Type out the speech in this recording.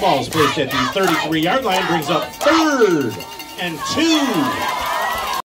Ball is placed at the 33-yard line, brings up 3rd and 2.